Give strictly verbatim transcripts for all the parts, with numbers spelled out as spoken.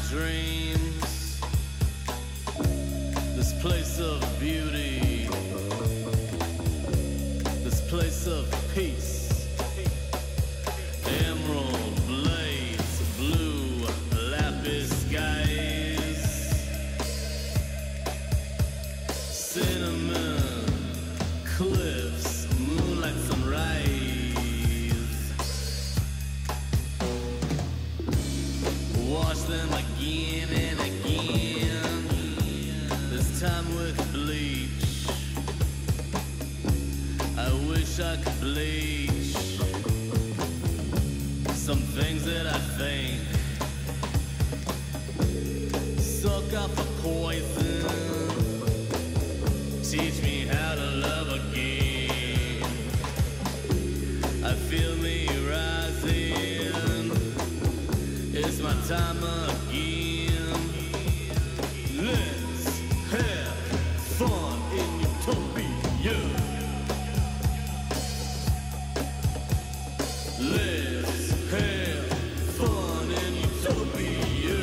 dreams, this place of beauty, this place of peace. Emerald blades, blue lapis skies, cinnamon cliffs, moonlight sunrise. Wash them again and again, this time with bleach. I wish I could bleach some things that I think. Suck up a poison, teach me how to love again. I feel me rising, it's my time again. Let's have fun in Utopia. Let's have fun in Utopia.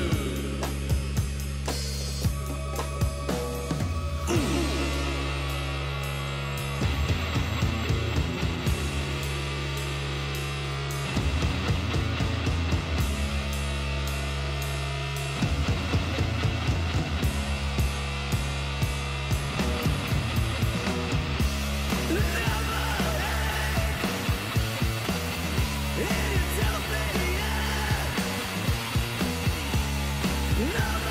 No!